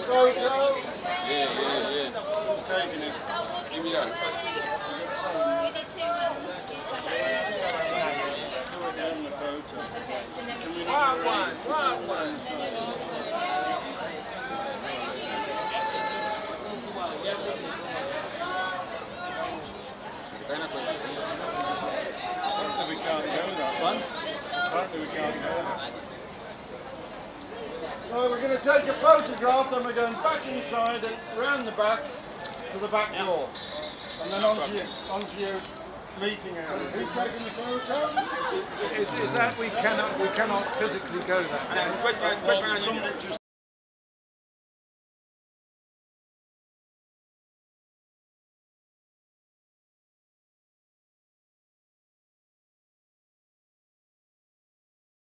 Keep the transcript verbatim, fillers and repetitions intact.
photo? Yeah, yeah, yeah. Who's taking it? Give me that. Wild one, wild one. We can't go that one. Apparently we can't go that. So we're going to take a photograph, then we're going back inside and round the back to the back door. And then onto your, onto your meeting area. Who's taking the photo? Is, is that we cannot we cannot physically go that way? Well, somebody just